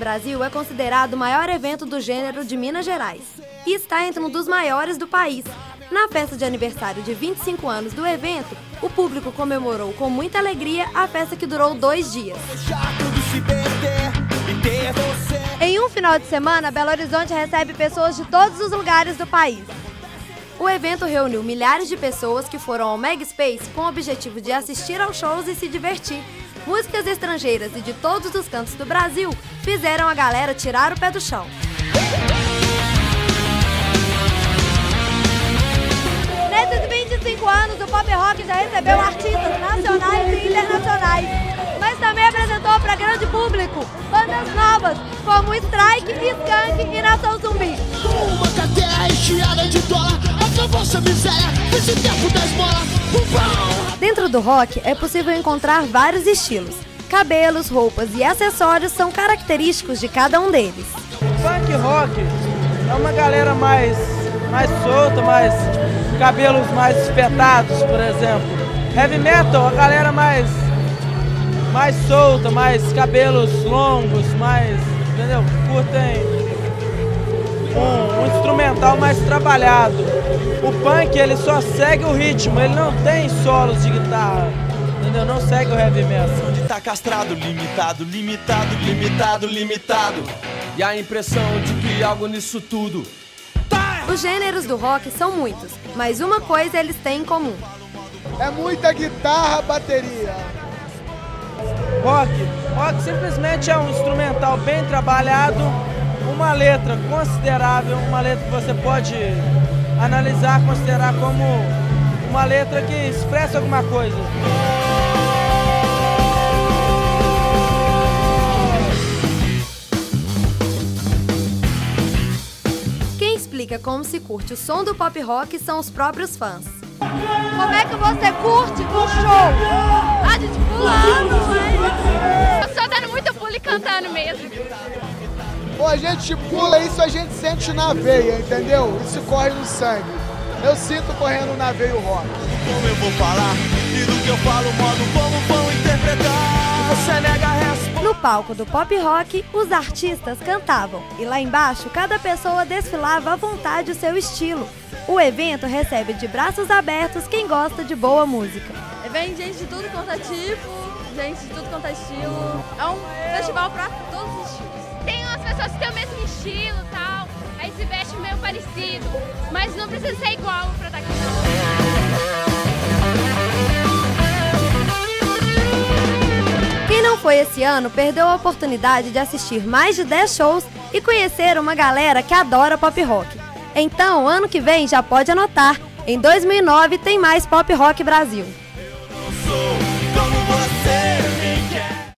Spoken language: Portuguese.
Brasil é considerado o maior evento do gênero de Minas Gerais e está entre um dos maiores do país. Na festa de aniversário de 25 anos do evento, o público comemorou com muita alegria a festa que durou 2 dias. Em um final de semana, Belo Horizonte recebe pessoas de todos os lugares do país. O evento reuniu milhares de pessoas que foram ao Mega Space com o objetivo de assistir aos shows e se divertir. Músicas estrangeiras e de todos os cantos do Brasil fizeram a galera tirar o pé do chão. Nesses 25 anos, o pop rock já recebeu artistas nacionais e internacionais, mas também apresentou para grande público bandas novas, como Strike, Skank e Nação Zumbi. Uma cadeia recheada de dólar, vossa miséria, esse tempo da esmola, Dentro do rock é possível encontrar vários estilos. Cabelos, roupas e acessórios são característicos de cada um deles. Punk rock é uma galera mais solta, cabelos mais espetados, por exemplo. Heavy metal, a galera mais solta, mais cabelos longos, entendeu? Curtem um instrumental mais trabalhado. O punk, ele só segue o ritmo, ele não tem solos de guitarra, entendeu? Não segue o heavy metal. Onde tá castrado, limitado, limitado, limitado, limitado. E a impressão de que algo nisso tudo tá. Os gêneros do rock são muitos, mas uma coisa eles têm em comum. É muita guitarra, bateria. Rock simplesmente é um instrumental bem trabalhado, uma letra considerável, uma letra que você pode analisar, considerar como uma letra que expressa alguma coisa. Quem explica como se curte o som do pop rock são os próprios fãs. Como é que você curte o show? A gente pulando, mas só dando muito pulo e cantando mesmo. Pô, a gente pula isso, a gente sente na veia, entendeu? Isso corre no sangue. Eu sinto correndo na veia o rock. Como eu vou falar e do que eu falo, modo como vão interpretar. Você nega a resposta. No palco do pop rock, os artistas cantavam e lá embaixo cada pessoa desfilava à vontade o seu estilo. O evento recebe de braços abertos quem gosta de boa música. Vem gente de tudo quanto é tipo, gente de tudo quanto é estilo. É um festival para todos os estilos. Tem umas pessoas que têm o mesmo estilo e tal, aí se veste meio parecido, mas não precisa ser igual pra estar aqui. Quem não foi esse ano perdeu a oportunidade de assistir mais de 10 shows e conhecer uma galera que adora pop rock. Então, ano que vem já pode anotar, em 2009 tem mais Pop Rock Brasil.